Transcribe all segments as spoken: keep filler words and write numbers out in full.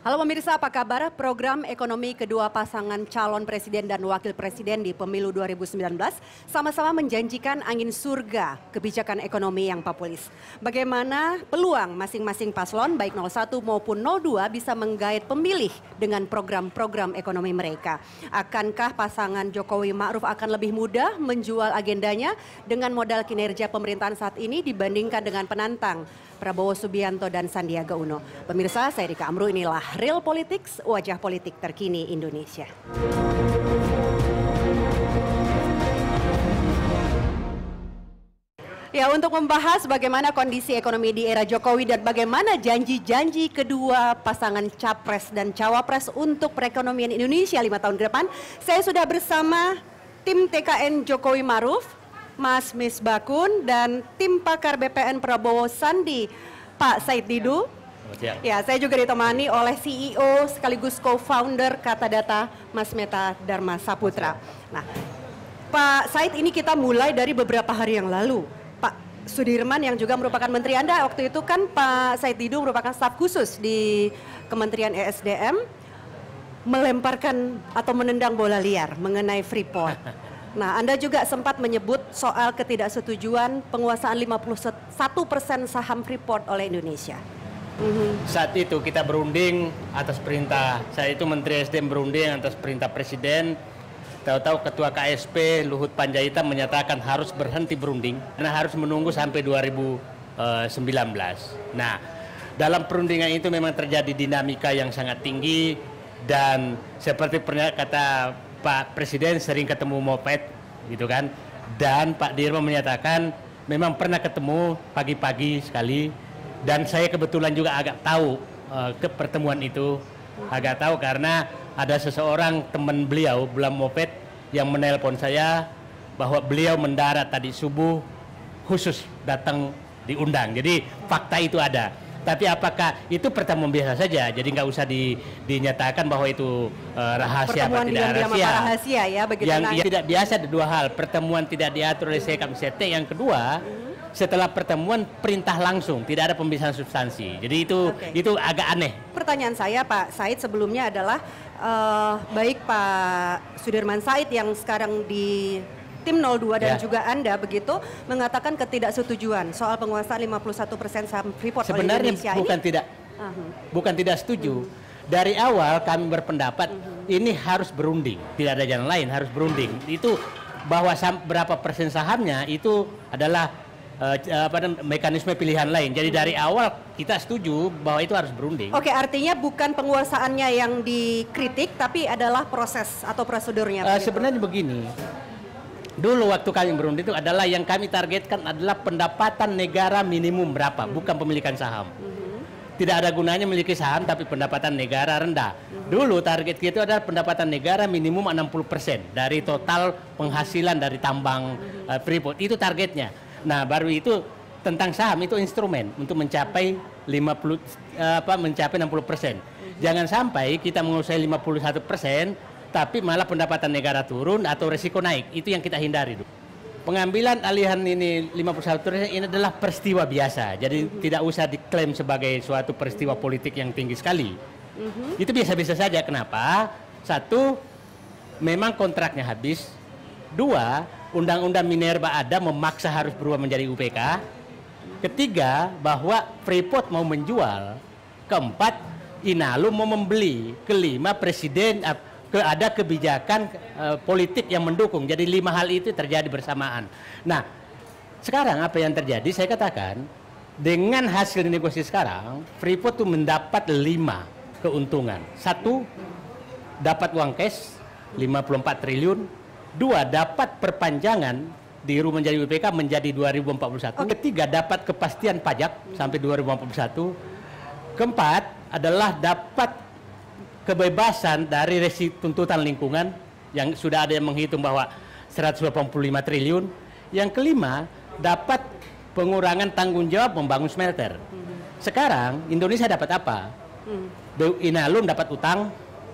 Halo pemirsa, apa kabar? Program ekonomi kedua pasangan calon presiden dan wakil presiden di pemilu dua ribu sembilan belas sama-sama menjanjikan angin surga kebijakan ekonomi yang populis. Bagaimana peluang masing-masing paslon baik nol satu maupun nol dua bisa menggait pemilih dengan program-program ekonomi mereka? Akankah pasangan Jokowi Ma'ruf akan lebih mudah menjual agendanya dengan modal kinerja pemerintahan saat ini dibandingkan dengan penantang Prabowo Subianto dan Sandiaga Uno? Pemirsa, saya Rika Amru, inilah Real Politics, wajah politik terkini Indonesia. Ya, untuk membahas bagaimana kondisi ekonomi di era Jokowi dan bagaimana janji-janji kedua pasangan Capres dan Cawapres untuk perekonomian Indonesia lima tahun ke depan, saya sudah bersama tim T K N Jokowi Ma'ruf, Mas Misbakun, dan tim pakar B P N Prabowo Sandi, Pak Said Didu. Ya. Ya, saya juga ditemani oleh C E O sekaligus co-founder Kata Data, Mas Meta Dharma Saputra. Nah, Pak Said, ini kita mulai dari beberapa hari yang lalu. Pak Sudirman yang juga merupakan menteri Anda waktu itu kan, Pak Said Didu merupakan staf khusus di Kementerian E S D M, melemparkan atau menendang bola liar mengenai Freeport. Nah, Anda juga sempat menyebut soal ketidaksetujuan penguasaan lima puluh satu persen saham Freeport oleh Indonesia. Mm-hmm. Saat itu kita berunding atas perintah, saya itu Menteri S D M berunding atas perintah Presiden. Tahu-tahu Ketua K S P Luhut Panjaitan menyatakan harus berhenti berunding karena harus menunggu sampai dua ribu sembilan belas. Nah, dalam perundingan itu memang terjadi dinamika yang sangat tinggi dan seperti pernah kata Pak Presiden sering ketemu moped gitu kan, dan Pak Dirman menyatakan memang pernah ketemu pagi-pagi sekali, dan saya kebetulan juga agak tahu uh, ke pertemuan itu, agak tahu karena ada seseorang teman beliau belam moped yang menelpon saya bahwa beliau mendarat tadi subuh khusus datang diundang, jadi fakta itu ada. Tapi apakah itu pertemuan biasa saja, jadi nggak usah di, dinyatakan bahwa itu uh, rahasia pertemuan atau tidak rahasia. rahasia ya, begitu. Yang, yang tidak biasa ada dua hal, pertemuan tidak diatur oleh Sekam C T, yang kedua mm-hmm. setelah pertemuan perintah langsung, tidak ada pembicaraan substansi. Jadi itu okay. itu agak aneh. Pertanyaan saya Pak Said sebelumnya adalah uh, baik Pak Sudirman Said yang sekarang di tim nol dua dan ya. juga Anda begitu mengatakan ketidaksetujuan soal penguasaan lima puluh satu persen saham Freeport sebenarnya oleh Indonesia. bukan ini? tidak uh-huh. bukan tidak setuju. Uh-huh. Dari awal kami berpendapat uh-huh. ini harus berunding, tidak ada jalan lain, harus berunding. Itu bahwa sam, berapa persen sahamnya itu adalah uh, apa mekanisme pilihan lain. Jadi uh-huh. dari awal kita setuju bahwa itu harus berunding. Oke, artinya bukan penguasaannya yang dikritik tapi adalah proses atau prosedurnya. Uh, sebenarnya begini. Dulu waktu kami berunding itu adalah yang kami targetkan adalah pendapatan negara minimum berapa, mm-hmm. bukan pemilikan saham. Mm-hmm. Tidak ada gunanya memiliki saham tapi pendapatan negara rendah. Mm-hmm. Dulu target kita adalah pendapatan negara minimum enam puluh persen dari total penghasilan dari tambang mm-hmm. uh, Freeport. Itu targetnya. Nah, baru itu tentang saham itu instrumen untuk mencapai lima puluh uh, apa mencapai enam puluh persen. Mm-hmm. Jangan sampai kita menguasai lima puluh satu persen tapi malah pendapatan negara turun atau resiko naik. Itu yang kita hindari. Pengambilan alihan ini lima puluh satu persen ini adalah peristiwa biasa. Jadi mm-hmm. tidak usah diklaim sebagai suatu peristiwa politik yang tinggi sekali. Mm-hmm. Itu biasa-biasa saja. Kenapa? Satu, memang kontraknya habis. Dua, undang-undang Minerba ada memaksa harus berubah menjadi U P K. Ketiga, bahwa Freeport mau menjual. Keempat, Inalum mau membeli. Kelima, Presiden ke ada kebijakan uh, politik yang mendukung. Jadi lima hal itu terjadi bersamaan. Nah, sekarang apa yang terjadi? Saya katakan dengan hasil negosiasi sekarang, Freeport itu mendapat lima keuntungan. Satu, dapat uang cash lima puluh empat triliun. Dua, dapat perpanjangan dirubah menjadi U P K menjadi dua ribu empat puluh satu. Ketiga, dapat kepastian pajak sampai dua ribu empat puluh satu. Keempat adalah dapat kebebasan dari resi tuntutan lingkungan yang sudah ada yang menghitung bahwa seratus delapan puluh lima triliun. Yang kelima, dapat pengurangan tanggung jawab membangun smelter. Sekarang Indonesia dapat apa? Inalum dapat utang,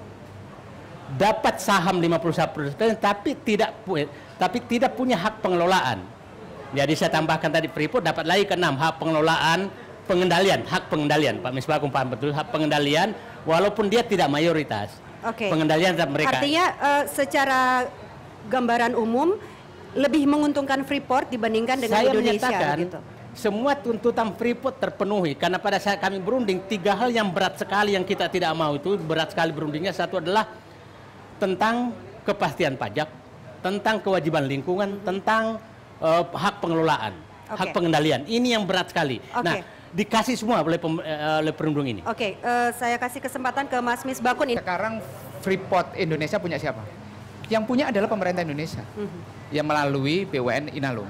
dapat saham lima puluh satu persen tapi tidak tapi tidak punya hak pengelolaan. Jadi saya tambahkan tadi Freeport dapat lagi keenam hak pengelolaan pengendalian, hak pengendalian. Pak Misbakun paham betul, hak pengendalian walaupun dia tidak mayoritas. Oke. Pengendalian tetap mereka. Artinya uh, secara gambaran umum lebih menguntungkan Freeport dibandingkan dengan Saya Indonesia menyatakan gitu. semua tuntutan Freeport terpenuhi karena pada saat kami berunding tiga hal yang berat sekali yang kita tidak mau itu berat sekali berundingnya. Satu adalah tentang kepastian pajak, tentang kewajiban lingkungan, tentang uh, hak pengelolaan, okay. hak pengendalian. Ini yang berat sekali. Okay. Nah, dikasih semua oleh, pem, uh, oleh perundung ini. Oke, okay, uh, saya kasih kesempatan ke Mas Misbakun. Sekarang Freeport Indonesia punya siapa? Yang punya adalah pemerintah Indonesia, mm-hmm. yang melalui B U M N Inalum.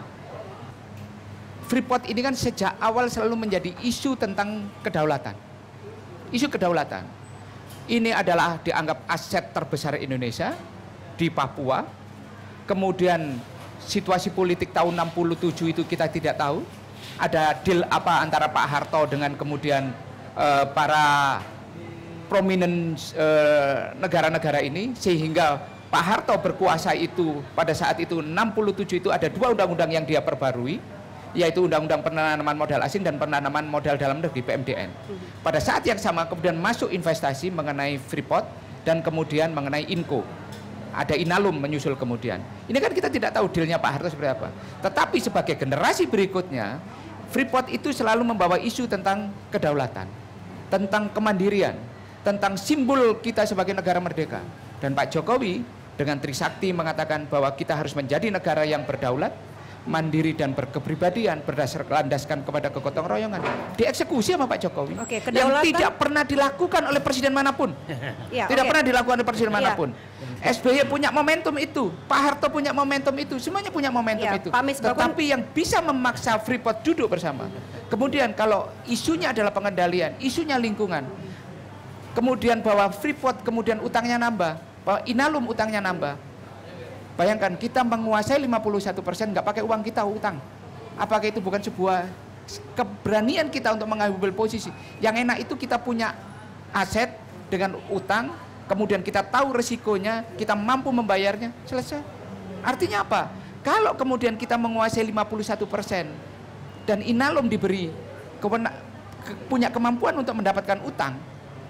Freeport ini kan sejak awal selalu menjadi isu tentang kedaulatan. Isu kedaulatan. Ini adalah dianggap aset terbesar Indonesia di Papua. Kemudian situasi politik tahun enam puluh tujuh itu kita tidak tahu. Ada deal apa antara Pak Harto dengan kemudian uh, para prominent uh, negara-negara ini sehingga Pak Harto berkuasa itu pada saat itu enam puluh tujuh itu ada dua undang-undang yang dia perbarui, yaitu Undang-Undang Penanaman Modal Asing dan Penanaman Modal Dalam Negeri P M D N. Pada saat yang sama kemudian masuk investasi mengenai Freeport dan kemudian mengenai Inco. Ada Inalum menyusul kemudian. Ini kan kita tidak tahu dealnya Pak Harto seperti apa. Tetapi sebagai generasi berikutnya, Freeport itu selalu membawa isu tentang kedaulatan, tentang kemandirian, tentang simbol kita sebagai negara merdeka. Dan Pak Jokowi dengan Trisakti mengatakan bahwa kita harus menjadi negara yang berdaulat, mandiri dan berkepribadian berdasarkan landaskan kepada kegotong royongan. Dieksekusi sama Pak Jokowi. Oke, yang tidak pernah dilakukan oleh presiden manapun. Ya, tidak oke. pernah dilakukan oleh presiden Ya. manapun. S B Y punya momentum itu, Pak Harto punya momentum itu, semuanya punya momentum Ya, itu. Pak Misbakun- Tetapi yang bisa memaksa Freeport duduk bersama. Kemudian kalau isunya adalah pengendalian, isunya lingkungan. Kemudian bahwa Freeport kemudian utangnya nambah. Bahwa Inalum utangnya nambah. Bayangkan kita menguasai lima puluh satu persen nggak pakai uang kita utang. Apakah itu bukan sebuah keberanian kita untuk mengambil posisi? Yang enak itu kita punya aset dengan utang, kemudian kita tahu resikonya, kita mampu membayarnya, selesai. Artinya apa? Kalau kemudian kita menguasai lima puluh satu persen dan Inalum diberi kewena, ke, punya kemampuan untuk mendapatkan utang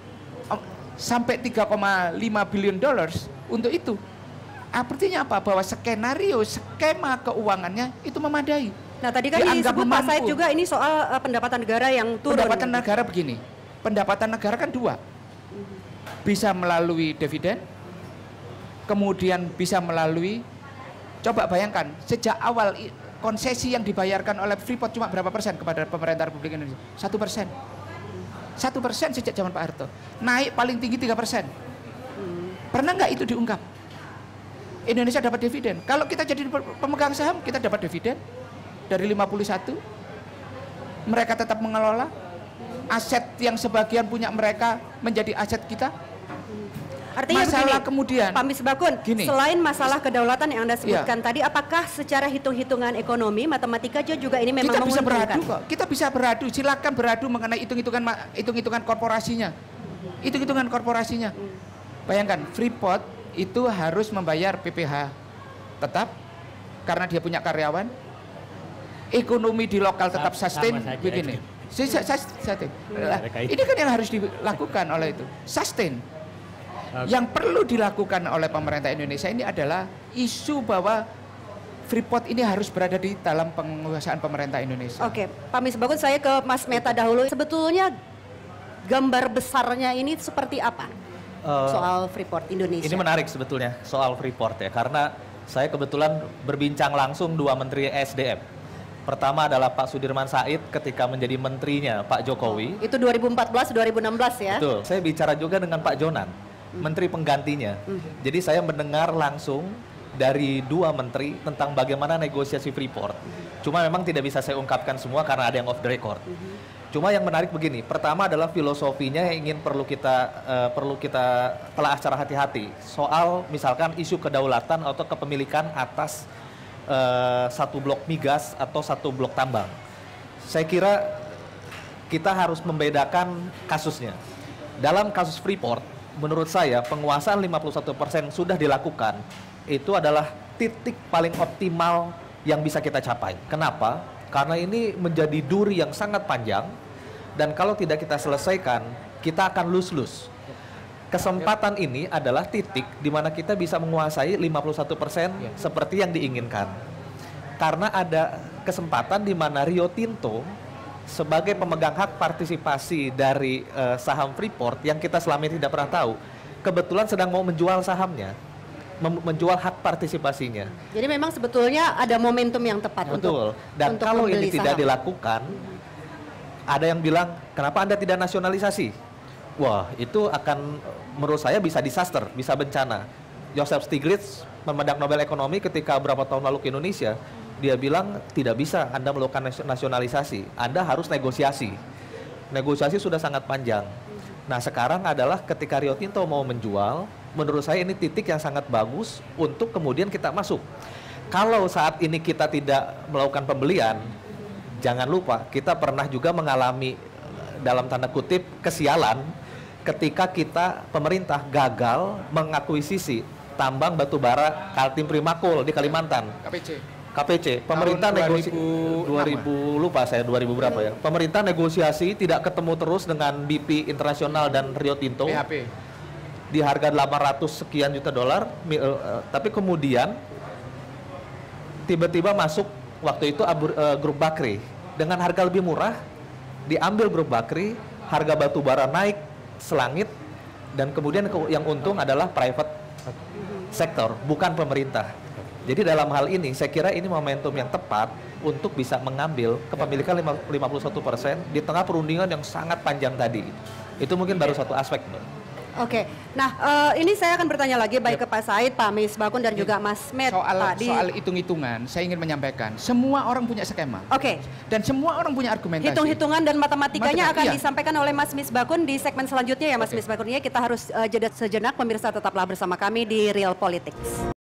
sampai tiga koma lima billion dollars untuk itu. Artinya apa? Bahwa skenario, skema keuangannya itu memadai. Nah tadi kan Dianggap disebut Pak mampu. Said juga ini soal uh, pendapatan negara yang turun. Pendapatan negara begini, pendapatan negara kan dua. Bisa melalui dividen, kemudian bisa melalui, coba bayangkan, sejak awal konsesi yang dibayarkan oleh Freeport cuma berapa persen kepada pemerintah Republik Indonesia? Satu persen. Satu persen sejak zaman Pak Harto. Naik paling tinggi tiga persen. Pernah nggak itu diungkap? Indonesia dapat dividen. Kalau kita jadi pemegang saham, kita dapat dividen dari lima puluh satu. Mereka tetap mengelola. Aset yang sebagian punya mereka menjadi aset kita. Artinya masalah begini, kemudian, Pak Misbakun, gini, selain masalah kedaulatan yang Anda sebutkan iya. tadi, apakah secara hitung-hitungan ekonomi, matematika juga ini memang kita bisa menguntungkan? beradu kok. Kita bisa beradu. Silakan beradu mengenai hitung-hitungan hitung-hitungan korporasinya. Hitung-hitungan korporasinya. Bayangkan, Freeport itu harus membayar P P H tetap karena dia punya karyawan. Ekonomi di lokal tetap sustain begini. Ini kan yang harus dilakukan oleh itu. Sustain. Yang perlu dilakukan oleh pemerintah Indonesia ini adalah isu bahwa Freeport ini harus berada di dalam penguasaan pemerintah Indonesia. Oke, Pak Misbakun, saya ke Mas Meta dahulu. Sebetulnya gambar besarnya ini seperti apa uh, soal Freeport Indonesia? Ini menarik sebetulnya soal Freeport ya, karena saya kebetulan berbincang langsung dua Menteri S D M. Pertama adalah Pak Sudirman Said ketika menjadi menterinya Pak Jokowi. Itu dua ribu empat belas dua ribu enam belas ya? Betul, saya bicara juga dengan Pak Jonan, menteri penggantinya. Mm. Jadi saya mendengar langsung dari dua menteri tentang bagaimana negosiasi Freeport. Mm. Cuma memang tidak bisa saya ungkapkan semua karena ada yang off the record. Mm-hmm. Cuma yang menarik begini, pertama adalah filosofinya yang ingin perlu kita uh, perlu kita telah secara hati-hati soal misalkan isu kedaulatan atau kepemilikan atas uh, satu blok migas atau satu blok tambang. Saya kira kita harus membedakan kasusnya. Dalam kasus Freeport, menurut saya penguasaan lima puluh satu persen sudah dilakukan, itu adalah titik paling optimal yang bisa kita capai. Kenapa? Karena ini menjadi duri yang sangat panjang, Dan kalau tidak kita selesaikan, kita akan lose-lose. Kesempatan ini adalah titik di mana kita bisa menguasai lima puluh satu persen seperti yang diinginkan. Karena ada kesempatan di mana Rio Tinto sebagai pemegang hak partisipasi dari uh, saham Freeport yang kita selama ini tidak pernah tahu, kebetulan sedang mau menjual sahamnya, mem- menjual hak partisipasinya. Jadi memang sebetulnya ada momentum yang tepat. Betul. untuk Dan untuk kalau ini membeli tidak saham. dilakukan, ada yang bilang, kenapa Anda tidak nasionalisasi? Wah, itu akan menurut saya bisa disaster, bisa bencana. Joseph Stiglitz, pemenang Nobel Ekonomi ketika beberapa tahun lalu ke Indonesia, dia bilang tidak bisa Anda melakukan nasionalisasi, Anda harus negosiasi. Negosiasi sudah sangat panjang. Nah, sekarang adalah ketika Rio Tinto mau menjual, menurut saya ini titik yang sangat bagus untuk kemudian kita masuk. Kalau saat ini kita tidak melakukan pembelian, jangan lupa kita pernah juga mengalami dalam tanda kutip kesialan ketika kita pemerintah gagal mengakuisisi tambang batu bara Kaltim Primakul di Kalimantan. K P C. K P C, pemerintah negosiasi dua ribu lupa saya dua ribu berapa ya. Pemerintah negosiasi tidak ketemu terus dengan B P Internasional dan Rio Tinto. B H P. Di harga delapan ratus sekian juta dolar, mi- uh, tapi kemudian tiba-tiba masuk waktu itu Abu, uh, Grup Bakri dengan harga lebih murah, diambil Grup Bakri, harga batu bara naik selangit, dan kemudian ke- yang untung adalah private sektor, bukan pemerintah. Jadi dalam hal ini saya kira ini momentum yang tepat untuk bisa mengambil kepemilikan lima puluh satu persen di tengah perundingan yang sangat panjang tadi. Itu mungkin baru satu aspek, Mbak. Oke, nah uh, ini saya akan bertanya lagi baik ke Pak Said, Pak Misbakun dan juga Mas Med Soal tadi. soal hitung-hitungan, saya ingin menyampaikan, semua orang punya skema. Oke. Dan semua orang punya argumentasi. Hitung-hitungan dan matematikanya Matematika, akan iya. disampaikan oleh Mas Misbakun di segmen selanjutnya ya Mas Oke. Misbakun. Ya, kita harus uh, jeda sejenak, pemirsa tetaplah bersama kami di Real Politics.